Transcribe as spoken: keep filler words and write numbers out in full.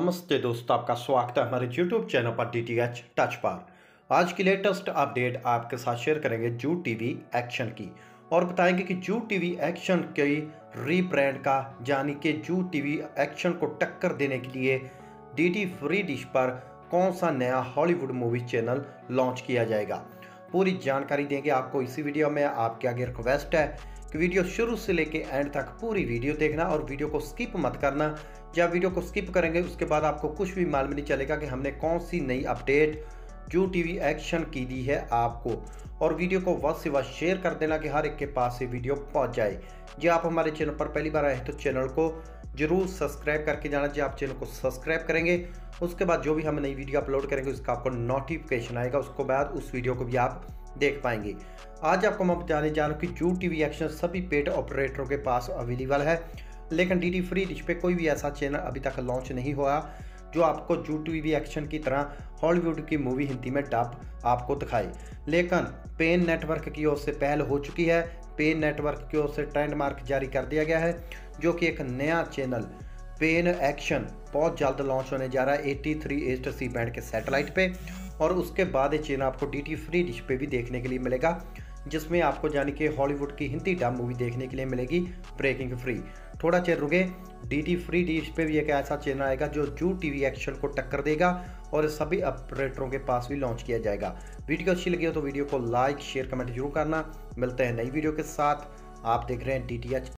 नमस्ते दोस्तों, आपका स्वागत है हमारे यूट्यूब चैनल पर डी टी एच टच पर। आज की लेटेस्ट अपडेट आपके साथ शेयर करेंगे जू टीवी एक्शन की और बताएंगे कि जू टीवी एक्शन के रीब्रांड का यानी कि जू टीवी एक्शन को टक्कर देने के लिए डी टी फ्री डिश पर कौन सा नया हॉलीवुड मूवी चैनल लॉन्च किया जाएगा। पूरी जानकारी देंगे आपको इसी वीडियो में। आपके आगे रिक्वेस्ट है कि वीडियो शुरू से लेके एंड तक पूरी वीडियो देखना और वीडियो को स्किप मत करना। जब वीडियो को स्किप करेंगे उसके बाद आपको कुछ भी मालूम नहीं चलेगा कि हमने कौन सी नई अपडेट जू टीवी एक्शन की दी है आपको। और वीडियो को वक्त से वक्त शेयर कर देना कि हर एक के पास ये वीडियो पहुंच जाए। जी आप हमारे चैनल पर पहली बार आए हैं तो चैनल को जरूर सब्सक्राइब करके जाना। जी आप चैनल को सब्सक्राइब करेंगे उसके बाद जो भी हम नई वीडियो अपलोड करेंगे उसका आपको नोटिफिकेशन आएगा, उसके बाद उस वीडियो को भी आप देख पाएंगे। आज आपको मैं बताने जा रहा हूँ कि जू टीवी एक्शन सभी पेड ऑपरेटरों के पास अवेलेबल है, लेकिन डी टी फ्री डिश पे कोई भी ऐसा चैनल अभी तक लॉन्च नहीं हुआ जो आपको जू टीवी एक्शन की तरह हॉलीवुड की मूवी हिंदी में डब आपको दिखाए। लेकिन पेन नेटवर्क की ओर से पहल हो चुकी है। पेन नेटवर्क की ओर से ट्रेंडमार्क जारी कर दिया गया है जो कि एक नया चैनल पेन एक्शन बहुत जल्द लॉन्च होने जा रहा है eighty three H C band के सैटेलाइट पे। और उसके बाद ये चैनल आपको डी टी फ्री डिश पे भी देखने के लिए मिलेगा, जिसमें आपको यानी कि हॉलीवुड की हिंदी डब मूवी देखने के लिए मिलेगी ब्रेकिंग फ्री। थोड़ा चेर रुके, डी टी फ्री डिश पे भी एक ऐसा चैनल आएगा जो जू टीवी एक्शन को टक्कर देगा और सभी ऑपरेटरों के पास भी लॉन्च किया जाएगा। वीडियो अच्छी लगी हो तो वीडियो को लाइक शेयर कमेंट जरूर करना। मिलते हैं नई वीडियो के साथ। आप देख रहे हैं डी टी एच